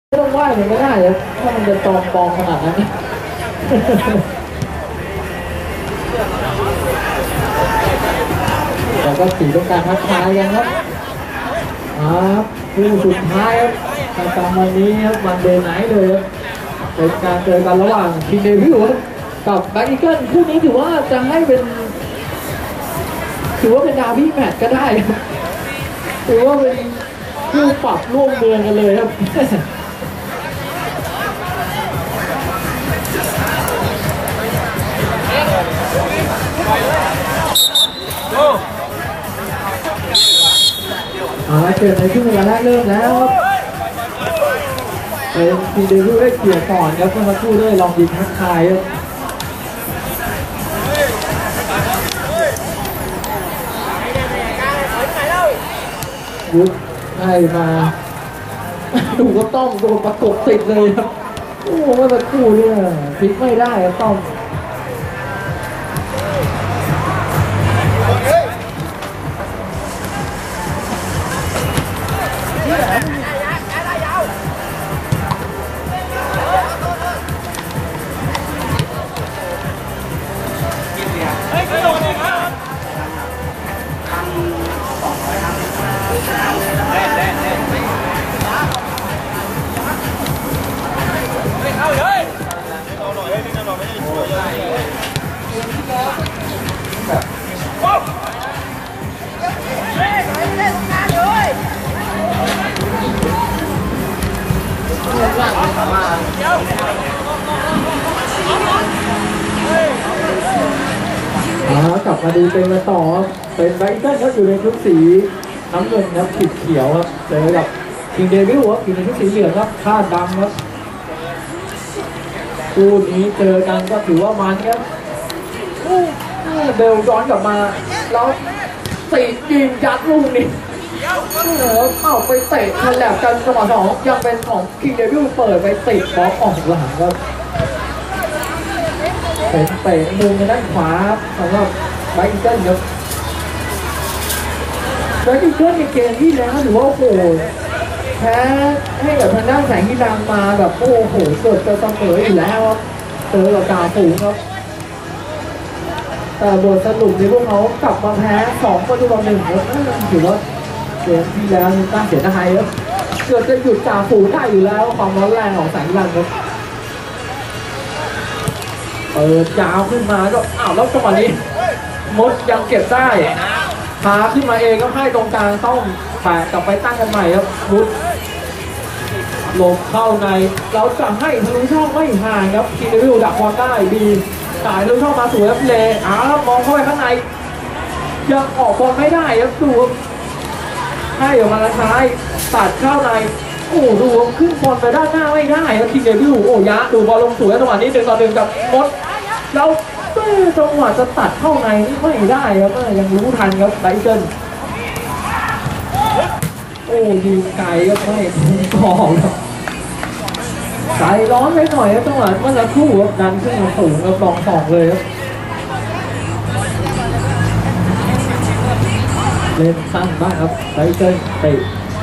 ไม่ต้องไหว้เลยก็ได้เลยถ้ามันจะจอมปลอมขนาดนั้นแต่ก็ถือต้องการทักทายกันครับคู่สุดท้ายครับประจำวันนี้ครับวันเดย์ไนท์เลยครับเป็นการเจอกันระหว่างคิงเดวิลกับแบ็คอีเกิลคู่นี้ถือว่าจะให้เป็นดาร์บี้แมตช์ก็ได้ถือว่าเป็นคู่ปรับร่วมเมืองกันเลยครับเกิดในช่วงเวลาแรกเริ่มแล้วเป็นทีเดวิลได้เกี่ยวก่อนครับเพื่อมาสู้ด้วยลองยิงทักทายครับยุดให้มาดูก็ต้องโดนประกบติดเลยครับโอ้ไม่มาคู่เนี่ยพลิกไม่ได้ครับต้องกลับมาดูเป็นมาต่อเป็นไบเกิลครับอยู่ในชุดสีน้ำเงินครับขีดเขียวครับเจอกับคิงเดวิลครับอยู่ในชุดสีเหลืองครับค่าดำครับคู่นี้เจอกันก็ถือว่ามันครับเบลย้อนกลับมาแล้วติดยิงยัดลูกนี้เข้าไปเตะทันแหลกกันจังหวะ2ยังเป็นของคิงเดวิลเปิดไปติดบอลออกหลังครับเป็นเตะมุมในด้านขวาสำหรับแบ็คอีเกิลครับแบ็คอีเกิลในเกมที่แล้วถือว่าโอ้โหแพ้ให้กับทางด้านแสงที่ดังมาแบบโอ้โหเกิดจะเสมออยู่แล้วครับเจอกับจ่าฝูงครับแต่บทสรุปในพวกเขากลับมาแพ้2-1ครับถือว่าเกมที่แล้วนี่ตั้งเสียดายครับเกิดจะหยุดจ่าฝูงได้อยู่แล้วความร้อนแรงของแสงที่ดังครับเปิดยาวขึ้นมาก็แล้วจังหวะนี้มดยังเก็บได้พาขึ้นมาเองก็ให้ตรงกลางต้องแปะกลับไปตั้งกันใหม่ครับมุดลงเข้าในเราจะให้ทะลุช่องไม่ห่างครับคิงเดวิลดักบอลได้ดีสายทะลุช่องมาสวยครับเลยมองเข้าไปข้างในยังออกบอลไม่ได้ครับดูให้ออกมาท้ายตัดเข้าในดูขึ้นบอลไปด้านหน้าไม่ได้ครับคิงเดวิลยะดูบอลลงสวยจังหวะนี้1-1กับมดแล้วจังหวะจะตัดเข้าในไม่ได้ครับยังรู้ทันครับไบเกิลยิงไกลครับไม่พุ่งกองครับใจร้อนไปหน่อยครับจังหวะเมื่อสักครู่ครับดันขึ้นมาสูงครับ2-2เลยครับเล่นสั้นบ้างครับไบเกิลเตะ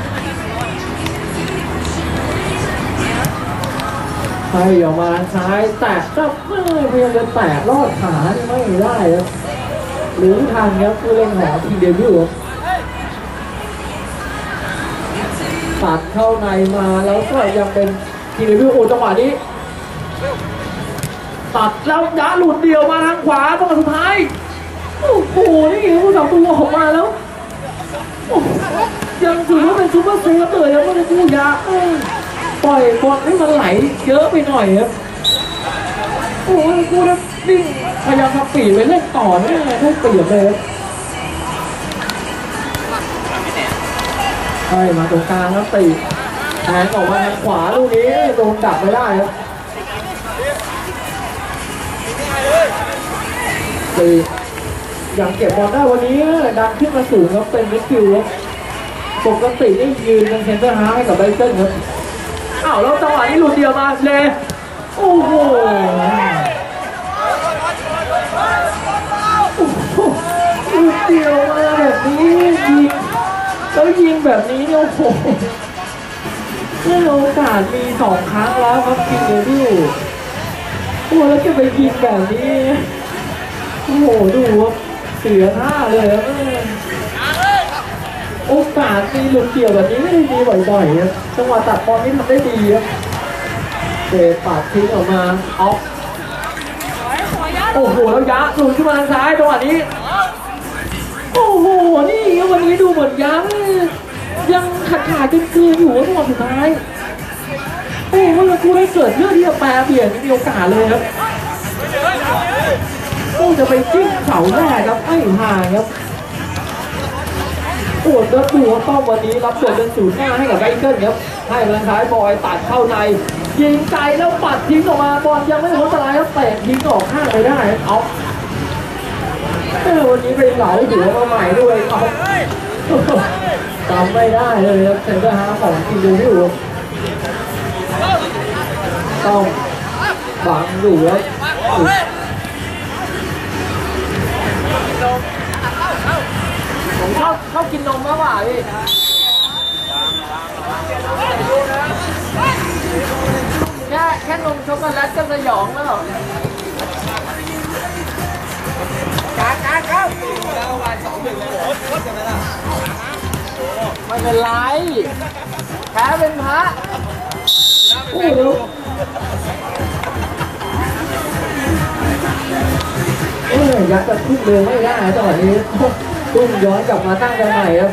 ไปออกมาซ้ายแตะก็พยายามจะแตะลอดขาไม่ได้ครับรู้ทันครับผู้เล่นของทีเดวิลตัดเข้าในมาแล้วก็ยังเป็นทีเดวิลจังหวะนี้ตัดแล้วย้าหลุดเดียวมาทางขวาจังหวะสุดท้ายนี่ผู้สาวตัวออกมาแล้วยังถือว่าเป็นซูเปอร์เซฟเลยแล้วไม่ได้ผู้ยาปล่อยบอลให้มันไหลเยอะไปหน่อยครับกูนะนิ่งพยายามทำปีไปเล่นต่อเนี่ยให้เปลี่ยนเลยใช่มาตรงกลางแล้วตีแทงออกมาทางขวาลูกนี้โดนดักไม่ได้ครับตีอย่างเก็บบอลได้วันนี้ดันขึ้นมาสูงครับเป็นมิดฟิลด์ครับปกติได้ยืนเป็นเซนเตอร์ฮาร์ให้กับไบเกิลครับแล้วจังหวะนี้หลุดเดียวมาเลยโอ้โหหลุดเดียวมาแบบนี้ยิงแล้วยิงแบบนี้เนี่ยโอ้โหโอกาสมี2 ครั้งแล้วครับคิงเดวิลโอ้แล้วจะไปยิงแบบนี้โอ้โหดูว่าเสียท่าเลยครับโอกาสมีหลุดเกี่ยวแบบนี้ไม่ได้มีบ่อยๆครับจังหวะตัดบอลนี่ทำได้ดีครับเตะปัดทิ้งออกมาออฟโอ้โหแล้วยะหลุดขึ้นมาทางซ้ายจังหวะนี้โอ้โหนี่วันนี้ดูเหมือนยังขาดเกินอยู่จังหวะสุดท้ายโอ้เมื่อกูได้เกิดเรื่องที่จะแปรเปลี่ยนมีโอกาสเลยครับโอ้จะไปจิ้มเสาแรกครับไม่ห่างครับโอ้แล้วดูว่าต้อมวันนี้รับส่วนเป็น0-5ให้กับไบเกิลครับให้มาทางซ้ายบอยตัดเข้าในยิงไกลแล้วปัดทิ้งออกมาบอลยังไม่พ้นสไลด์แล้วเตะทิ้งออกข้างไปได้เอาวันนี้ไปเหลาหัวมาใหม่ด้วยเอาจำไม่ได้เลยครับเซนเตอร์ฮาร์ฟของทีมดูที่อยู่ต้องบังอยู่ครับผมชอบกินนมมากกว่าพี่แค่นมช็อกโกแลตก็สยองแล้วการแล้ววัน2-1เลยไม่เป็นไรแพ้เป็นพระโอ้โหยักษ์จะทุ่มเร็วไม่ได้จังหวะนี้ทุ่มย้อนกลับมาตั้งกันใหม่ครับ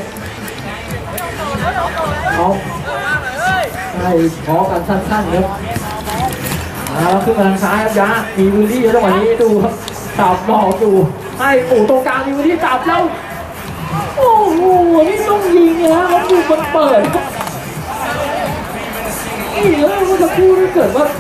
เอาใช่ขอกันสั้นๆครับขึ้นมาทางซ้ายครับยะมีพื้นที่จังหวะนี้ดูครับจับหลอกอยู่ให้ปู่ตรงกลางมีพื้นที่จับแล้วโอ้โหนี่ต้องยิงนะแล้วดูมันเปิดมันจะพูดได้เกิดว่า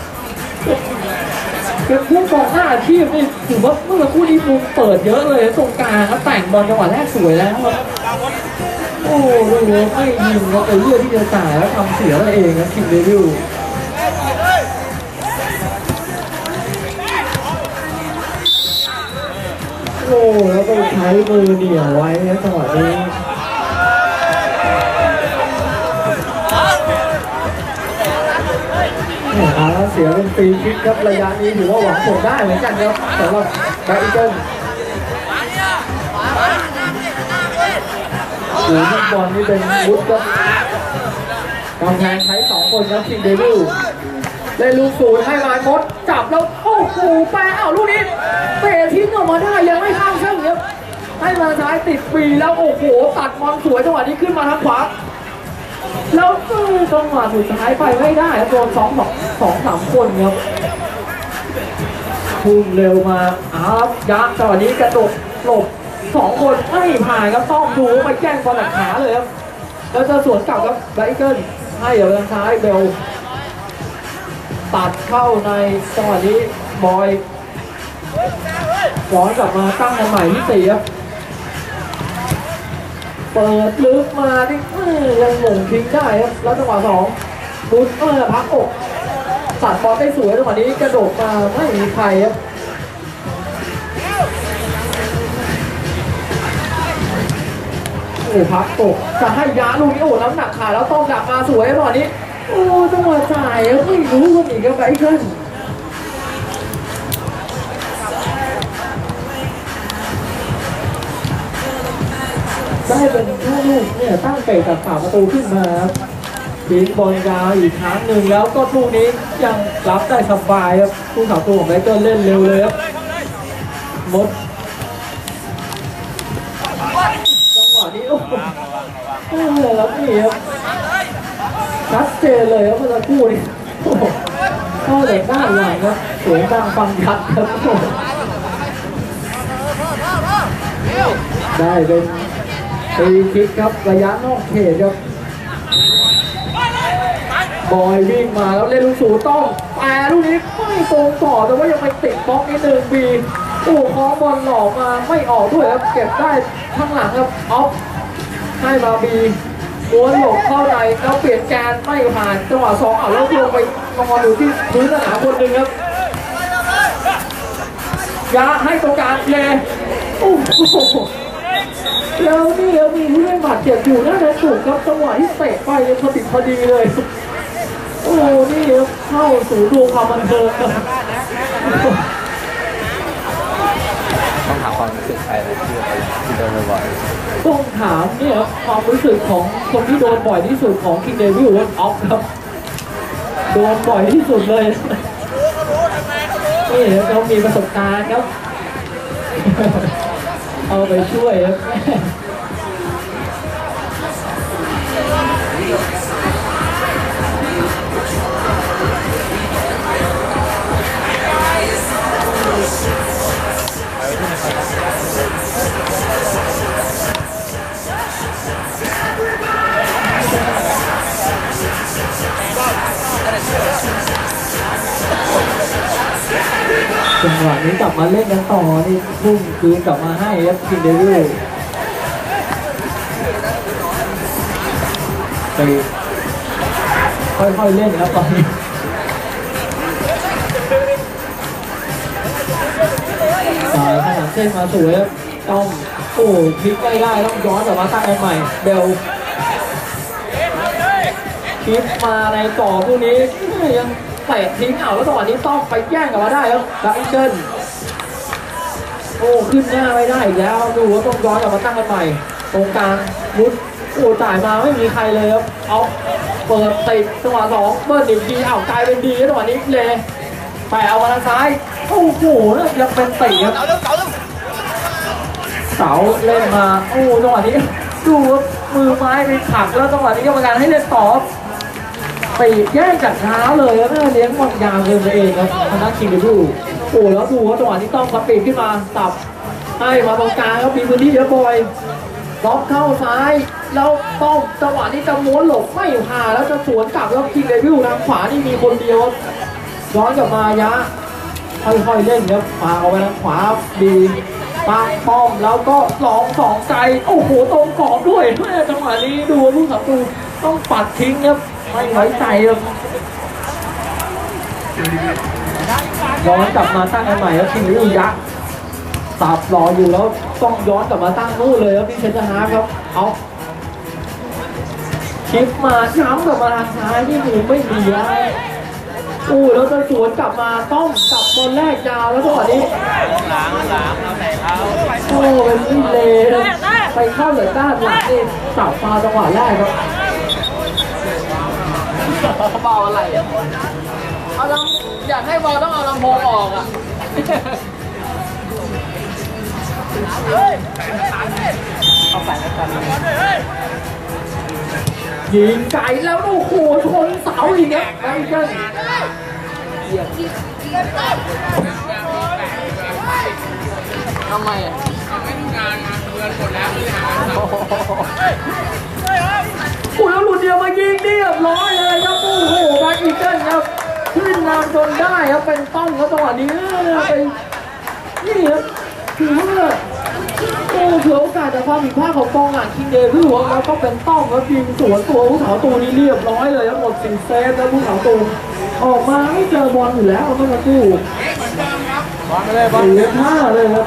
เป็นพวกกองหน้าอาชีพนี่ถือว่าเมื่อคู่นี้มุมเปิดเยอะเลยตรงกลางแล้วแต่งบอลจังหวะแรกสวยแล้วครับโอ้โหไม่ยิงแล้วไปเลือกที่จะจ่ายแล้วทำเสียตัวเองนะคิงเดวิลโอ้แล้วก็ใช้มือเหนี่ยวไว้นะจังหวะนี้แล้วเสียเป็นฟรีคิกครับระยะนี้ถือว่าหวังผลได้เหมือนกันครับสำหรับไบเกิลดูลูกบอลนี่เป็นวุฒิครับกำแพงใช้2 คนครับคิงเดวิลได้ลูก0ให้มามดจับแล้วโอ้โหแปะลูกนี้เตะทิ้งออกมาได้ยังไม่ข้ามเส้นครับให้มาซ้ายติดฟรีแล้วโอ้โหตัดบอลสวยจังหวะนี้ขึ้นมาทางขวาแล้วจังหวะสุดท้ายไปไม่ได้โดน2-3 คนครับพุ่งเร็วมายักษ์จังหวะนี้กระโดดหลบ2 คนไม่ผ่านครับต้องดูไปแจ้งบอลหลักขาเลยครับแล้วจะสวนกลับครับไบเกิลให้เดี๋ยวทางซ้ายเบลตัดเข้าในจังหวะนี้บอยย้อนกลับมาตั้งกันใหม่ที่4ครับเปิดลึกมาที่ยังหม่งทิ้งได้ครับแล้วจังหวะ2บุญพักอกตัดบอลได้สวยจังหวะนี้กระโดดมาไม่มีใครครับโอ้พักอกจะให้ยาลูกนี้โอ้น้ำหนักขาแล้วต้องกลับมาสวยจังหวะนี้โอ้จังหวะจ่ายไม่รู้ว่าอีกก็ไปขึ้นได้เป็นลูกเนี่ยตั้งเตะจากฝาประตูขึ้นมาทิ้งบอลยาวอีกครั้งหนึ่งแล้วก็ลูกนี้ยังรับได้สบายครับผู้ข่าวตัวของไบเกิลเล่นเร็วเลยครับมดจังหวะนี้โอ้โหแล้วนี่ครับชัดเจนเลยครับเมื่อสักครู่นี้เข้าแต่ด้านหลังครับเสียงดังฟังชัดครับได้เป็นฟรีคิกครับระยะนอกเขตครับบอยวิ่งมาแล้วเล่นลูกสูงต้องแต่ลูกนี้ไม่ตรงต่อแต่ว่ายังไปติดบล็อกนิดนึงบีโอ้คล้องบอลหลอกมาไม่ออกด้วยครับเก็บได้ข้างหลังครับออฟให้มาบีม้วนหลบเข้าในแล้วเปลี่ยนแกนไม่ผ่านจังหวะ2แล้วลงไปนอนอยู่ที่พื้นสนามคนหนึ่งครับยาให้ตรงกลางเลโอ้โหแล้วนี่แล้วมีผู้เล่นบาดเจ็บอยู่น่าจะถูกครับจังหวะที่เตะไปพอดีเลยอ้นี่เข้าสู่ดวงความบันเทิงครับต้องถามความรู้สึกใครนะที่โดนบ่อยต้องถามเนี่ยความรู้สึกของคนที่โดนบ่อยที่สุดของคิงเดวิลและออฟครับโดนบ่อยที่สุดเลยนี่เขามีประสบการณ์ครับเอาไปช่วยครับจังหวะนี้กลับมาเล่นกันต่อนี่พุ่งคืนกลับมาให้ครับคิงเดวิลไปค่อยๆเล่นครับตอนนี้สายขนาดเส้นมาสวยครับต้องโอ้พลิกไม่ได้ต้องย้อนกลับมาตั้งกันใหม่เบลคลิปมาในต่อพวกนี้ยังเตะทิ้งเอาแล้วจังหวะนี้ต้องไปแย่งกลับมาได้ครับดักอินเดิลโอ้ขึ้นหน้าไม่ได้อีกแล้วดูว่าต้องย้อนกลับมาตั้งกันใหม่ตรงกลางมุดโอ้จ่ายมาไม่มีใครเลยครับเอาเปิดติดจังหวะสองเบิ้ลอีกทีเอากลายเป็นดีจังหวะนี้เลยไปเอามาทางซ้ายโอ้โหยังเป็นติครับเสาเล่นมาโอ้จังหวะนี้ดูมือไม้ไปขักแล้วจังหวะนี้กรรมการให้เล่นต่อไปแย่งจากเท้าเลยแล้วเลี้ยงบอลยาวเกินไปเองครับทางด้านคิงเดวิลโอ้แล้วดูว่าจังหวะนี้ต้องปีกขึ้นมาตับให้มาตรงกลางครับมีพื้นที่เยอะบ่อยล็อกเข้าซ้ายแล้วต้องจังหวะนี้จะม้วนหลบไม่ผ่าแล้วจะสวนกลับแล้วคิงเดวิลทางขวานี่มีคนเดียวย้อนกลับมายะค่อยๆเล่นครับมาเอาไปทางขวาดีปาป้อมแล้วก็2-2ไกลโอ้โหตรงกรอบด้วยแม่จังหวะนี้ดูลูกศัตรูต้องปัดทิ้งครับไม่ไว้ใจครับย้อนกลับมาตั้งกันใหม่แล้วคิงเดวิลยักษ์สับรออยู่แล้วต้องย้อนกลับมาตั้งนู่นเลยครับพี่เชนจะฮาร์ครับเอาชิปมาย้ำกลับมาทางซ้ายที่มือไม่มีแล้วอู้แล้วจะสวนกลับมาต้องกลับบอลแรกยาวแล้วจังหวะนี้หลังเอาแต่เท้าโอ้เป็นวิเลย์ไปเข้าเหลือด้านหลังนี่สับมาจังหวะแรกครับบอลอะไรเอาลำอยากให้บอลต้องเอาลำโพงออกอ่ะเอาไปแล้วกันยิงไก่แล้วโอ้โหชนเสาอีกเนี่ยไอ้เจ้าทำไมอ่ะไม่ทำงานมาเงินหมดแล้วเลยโอ้โหแล้วหลุดเดียวมายิงเรียบร้อยเลยครับโอ้โหแบ็คอีเกิลครับขึ้นนำจนได้ครับเป็นต้องแล้วจังหวะนี้ไปนี่ครับคือว่าโอ้เผื่อโอกาสจากความผิดพลาดของกองหลังคิงเดวิลแล้วก็เป็นต้องแล้วยิงสวนตัวผู้สาวตูนี้เรียบร้อยเลยทั้งหมด4เซฟแล้วผู้สาวตูออกมาไม่เจอบอลอยู่แล้วเมื่อสักครู่บอลไปเลยบอลเลี้ยงห้าเลยครับ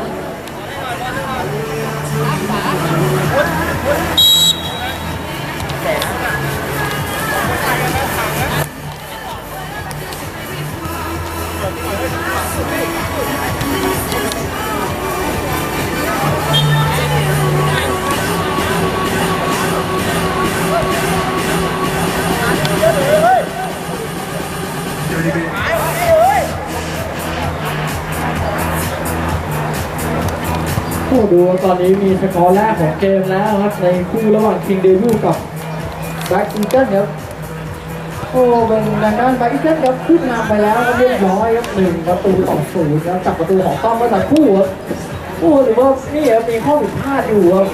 ดูตอนนี้มีสกอร์แรกของเกมแล้วครับในคู่ระหว่างคิงเดวิลกับแบ็คอีเกิลครับโอ้เป็นทางด้านแบ็คอีเกิลครับขึ้นนำไปแล้วเรียบร้อยครับ1-0ครับจากประตูของต้อมเมื่อสักครู่ครับโอ้หรือว่านี่มีข้อผิดพลาดอยู่ครับ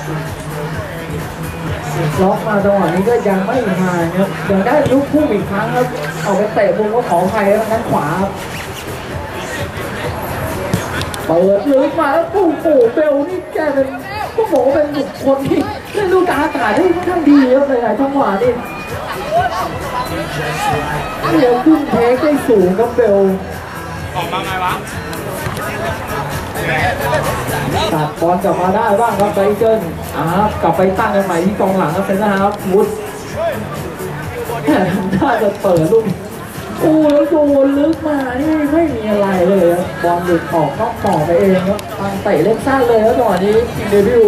ล็อกมาจังหวะนี้ก็ยังไม่ห่างครับยังได้ลูกพุ่งอีกครั้งครับเอาไปเตะมุมก็ของใครทางด้านขวาเปิดลึกมาแล้วโอ้โหเบลนี่แกเป็นก็บอกว่าเป็นบุคคลที่เล่นลูกกลางอากาศได้ค่อนข้างดีครับหลายๆจังหวะนี่เดี๋ยวขึ้นเทคได้สูงครับเบลออกมาไงวะตัดบอลกลับมาได้บ้างครับไบเกิลกลับไปตั้งกันใหม่ที่กองหลังครับเซนนะครับวุฒถ้าจะเปิดลูกโอ้แล้วโดนลึกมานี่ไม่มีอะไรเลยครับบอลหลุดออกนอกต่อไปเองครับทางเตะเล่นสั้นเลยครับจังหวะนี้คิงเดวิล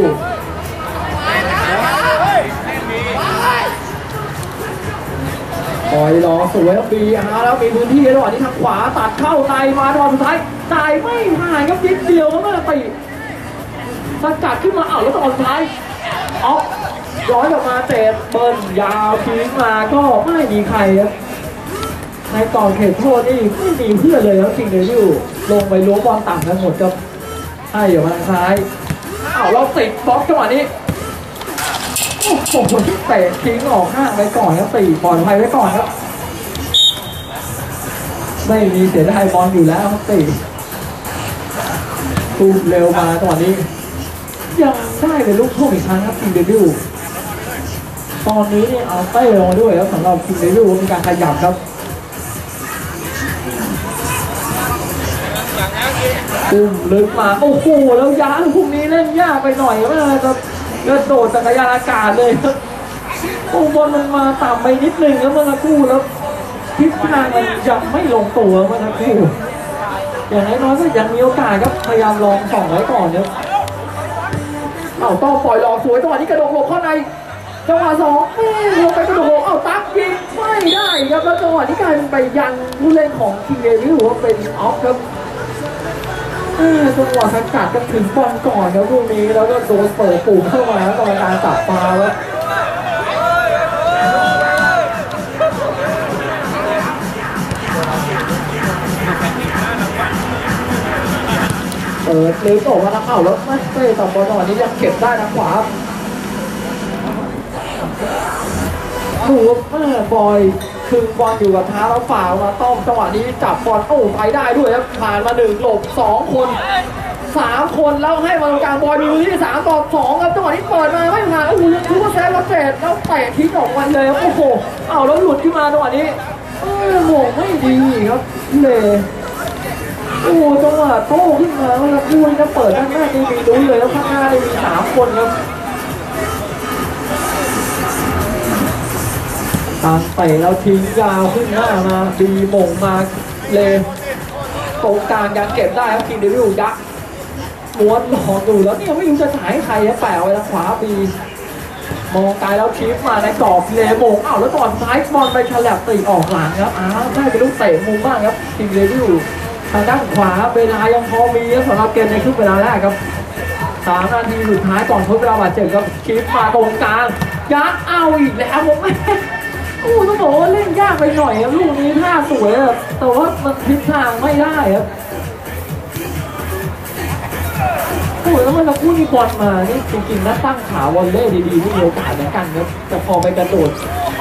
ปล่อยรอสวยครับบีแล้วมีพื้นที่ระหว่างนี้ทางขวาตัดเข้าในมาจังหวะสุดท้ายจ่ายไม่ผ่านครับนิดเดียวก็ไม่ตีสกัดขึ้นมาแล้วตอนสุดท้ายออกร้อยออกมาเตะเบิ้ลยาวทิ้งมาก็ไม่มีใครครับในก่อนเขตโทษนี่ไม่มีเพื่อนเลยครับคิงเดวิลลงไปล้วงบอลต่ำกันหมดครับให้อยู่ทางซ้ายเราติดบล็อกจังหวะนี้โอ้โหเตะทิ้งออกข้างไปก่อนครับตีปล่อยไฟไว้ก่อนครับไม่มีเสียดายบอลอยู่แล้วครับตีตูมเร็วมาจังหวะนี้ยังได้เป็นลูกโทษอีกครั้งครับคิงเดวิลตอนนี้เนี่ยเอาเต้ลงมาด้วยครับสำหรับคิงเดวิลมีการขยับครับตุ้มลึกมาโอ้โหแล้วย้ายพวกนี้เล่นยากไปหน่อยครับกระโดดจักรยานอากาศเลยครับโอ้บอลมันมาต่ำไปนิดนึงแล้วเมื่อสักครู่แล้วทิศทางมันยังไม่ลงตัวเมื่อสักครู่อย่างน้อยๆก็ยังมีโอกาสครับพยายามลองส่องไว้ก่อนครับต้องปล่อยรอสวยจังหวะนี้กระโดดหลบเข้าในจังหวะสองลงไปกระโดดตักยิงไม่ได้ครับแล้วจังหวะนี้กลายเป็นไปยังผู้เล่นของคิงเดวิลว่าเป็นออฟครับจังหวะสกัดก็ถึงบอลก่อนครับลูกนี้แล้วก็โดนเปิดปุ่มเข้ามาแล้วกรรมการจับฟาวล์แล้วเปิดเลี้ยวออกมาทางแล้วไม่เตะต่อบอลจังหวะนี้ยังเก็บได้ทางขวาดูบอยคือบอลอยู่กับเท้าแล้วฝ่ามาต้องจังหวะนี้จับบอลไปได้ด้วยครับผ่านมา1หลบ2คน3คนแล้วให้มาตรงกลางบอลมีมือที่3ต่อ2ครับจังหวะนี้เปิดมาไม่ผ่านทุกคนแซงแล้วเสร็จแล้วเตะทิ้งออกมาเลยโอ้โหแล้วหลุดขึ้นมาจังหวะนี้โหไม่ดีครับเลยจังหวะโต้ขึ้นมาแล้วพูดจะเปิดด้านหน้าดีมีลุ้นเลยแล้วข้างหน้าได้มี3คนครับตามเตะแล้วทิ้งยาวขึ้นหน้ามาบีมงมาเลยตรงกลางยังเก็บได้ครับคิงเดวิลยักษ์ม้วนหลอกดูแล้วเนี่ยไม่รู้จะถ่ายให้ใครแปะไว้ทางขวาบีมองไกลแล้วชิปมาในกรอบเลยมงแล้วตอนซ้ายบอลไปฉลับตีออกหลังครับได้เป็นลูกเตะมุมบ้างครับคิงเดวิลทางด้านขวาเวลายังพอมีสำหรับเกมในครึ่งเวลาแรกครับ3 นาทีสุดท้ายก่อนทดเวลาบาดเจ็บครับชิปมาตรงกลางยักษ์อีกแล้วผมไม่ต้องบอกว่าเล่นยากไปหน่อยครับลูกนี้ท่าสวยแต่ว่ามันทิศทางไม่ได้ครับแล้วมันจะพูดมีบอลมานี่จริงๆนะตั้งขาวอลเล่ดีๆที่มีโอกาสเหมือนกันครับแต่พอไปกระโดด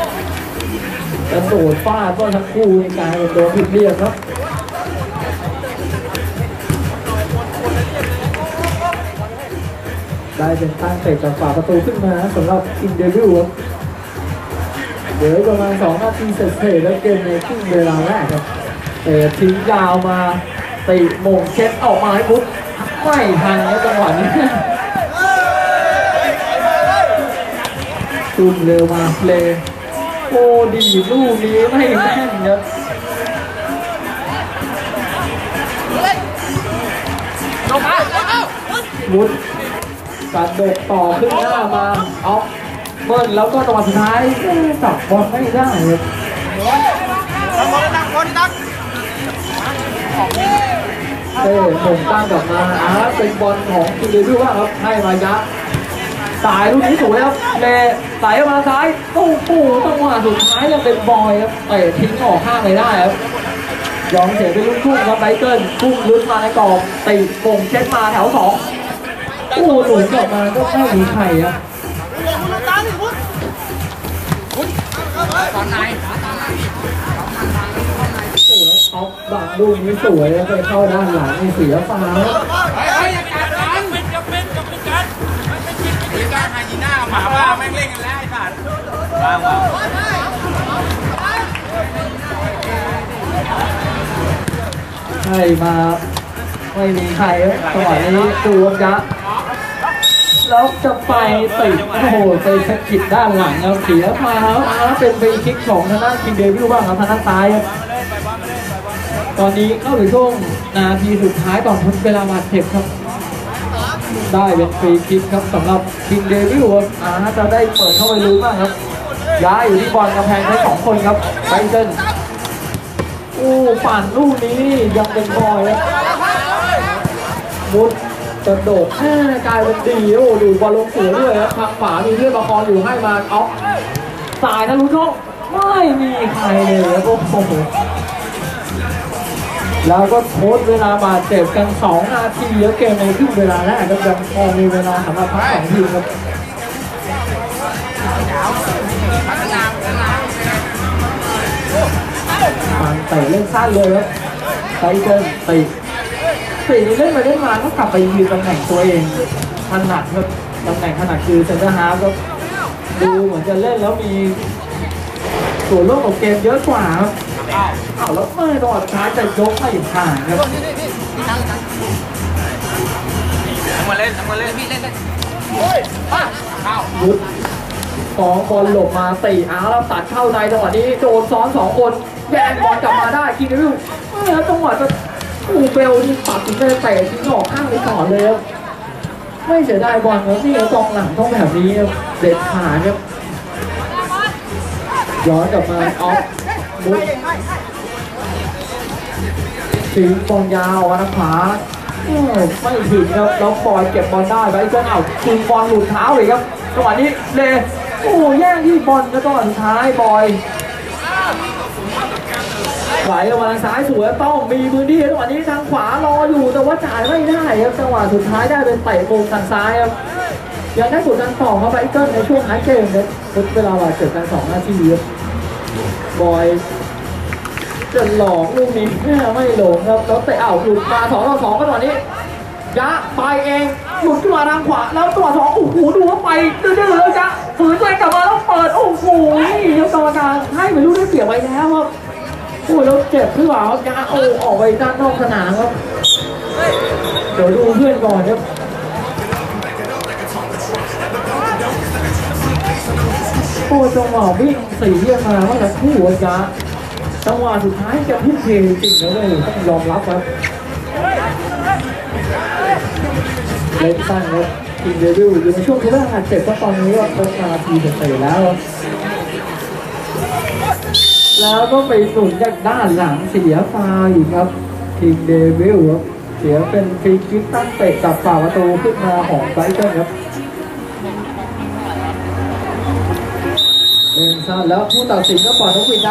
ฟาดก็ทั้งคู่ในการโดนผิดเรียกครับได้เป็นตั้งเตะจากฝาประตูขึ้นมาสำหรับคิงเดวิลครับเดี๋ยวประมาณ2 นาทีเสร็จแล้วเกมในครึ่งเวลาแรกครับเตะทิ้งยาวมาตีมงเช็ดออกมาให้ปุ๊บไม่ทันแล้วจังหวะนี้ตุ้มเร็วมาเลยดีลูกนี้ไม่แม่นครับมุดกระโดดต่อขึ้นหน้ามาเบิ้ลแล้วก็จังหวะสุดท้ายจับบอลไม่ได้ครับผมตั้งกลับมาเป็นบอลของคิงเดวิลว่าครับให้มายักษ์สายลูกนี้สวยครับสายมาซ้ายตู้จังหวะสุดท้ายยังเป็นบอยครับเตะทิ้งออกข้างเลยได้ครับยอมเสียเป็นลูกทุ่งครับไบเกิลพุ่งลึกมาในกรอบตีมงเช็ดมาแถว2หลุดออกมาก็ไม่มีใครครับตอนไหนท็อปบังลูกนี้สวยแล้วไปเข้าด้านหลังนี่เสียฟ้าไฮยีน่าหมาบ้าแม่งเล่นกันแล้วไอ้สัตว์บ้างให้มาไม่มีใครจังหวะนี้ตูมยักษ์แล้วจะไปติดโอ้โหไปสะกิดด้านหลังครับเสียมาแล้วเป็นฟรีคิกของทางด้านคิงเดวิลบ้างครับทางด้านซ้ายครับตอนนี้เข้าถึงช่วงนาทีสุดท้ายก่อนทดเวลาบาดเจ็บครับได้เป็นฟรีคิกครับสำหรับคิงเดวิลจะได้เปิดเข้าไปลุ้นบ้างครับย้ายอยู่ที่บอลกำแพงได้2 คนครับไบเซนปั่นลูกนี้ยังเป็นบอยครับมุดกระโดดกลายเป็นดีดูบอลลงสวยด้วยครับทางขวามีเพื่อนประคองอยู่ให้มาเอาสายทะลุช่องไม่มีใครเลยครับโอ้โหแล้วก็ทดเวลาบาดเจ็บกัน2 นาทีแล้วเกมในครึ่งเวลาแรกก็ยังพอมีเวลาสำหรับทั้ง2 ทีมครับการเตะเล่นสั้นเลยครับไซเกิลตีเล่นไปเล่นมาก็กลับไปยืนตำแหน่งตัวเองถนัดครับตำแหน่งถนัดคือเซนเตอร์ฮาล์ฟก็ดูเหมือนจะเล่นแล้วมีส่วนร่วมกับเกมเยอะกว่าครับแล้วไม่ตลอดท้ายจะยกให้ห่างครับมาเล่นพี่เล่นวุฒิของบอลหลบมาตีแล้วตัดเข้าในจังหวะนี้โดนซ้อน2 คนแย่งบอลกลับมาได้คิงเดวิลแล้วจังหวะจะเบลที่ปัดถึงได้เตะทิ้งออกข้างไปก่อนเลยครับไม่เสียดายบอลครับนี่กองหลังต้องแบบนี้เด็ดขาดครับย้อนกลับมาออฟมุดถึงบอลยาวทางขวาไม่ถึงครับแล้วบอยเก็บบอลได้ไปจนถึงบอลหลุดเท้าเลยครับจังหวะนี้เลยแย่งที่บอลแล้วก็สุดท้ายบอยไหลออกมาทางซ้ายสวยต้องมีพื้นที่จังหวะนี้ทางขวารออยู่แต่ว่าจ่ายไม่ได้ครับจังหวะสุดท้ายได้เป็นเตะมุมทางซ้ายครับยังได้กดดันต่อเข้าไปเกินในช่วงท้ายเกมครับเวลาเกิดกัน2 นาทีครับบอยจะหลอกลูกนี้ไม่หลงครับแล้วเตะหลุดมา2-2กันตอนนี้ยะไปเองหลุดขึ้นมาทางขวาแล้วตัว2โอ้โหดูว่าไปดื้อๆแล้วยะฝืนตัวกลับมาแล้วเปิดโอ้โหนี่ครับกรรมการให้ไม่รู้ได้เสียไปแล้วครับแล้วเจ็บหรือเปล่าครับยะออกไปด้านนอกสนามครับเดี๋ยวดูเพื่อนก่อนครับจังหวะวิ่ง4มาว่าจะคู่ยะจังหวะสุดท้ายจะพุ่งเพลจริงแล้วเลยต้องยอมรับครับเล่นสั้นครับคิงเดวิลอยู่ในช่วงที่ว่าเจ็บก็ตอนนี้ว่าครบนาทีเสร็จแล้วก็ไปหนุนจากด้านหลังเสียฟาวล์อีกครับคิงเดวิลครับเสียเป็นฟรีคิกตั้งเตะกับฝ่าประตูขึ้นมาของไบรตันครับเล่นสั้นแล้วผู้ตัดสินก็ปล่อยนกหวีด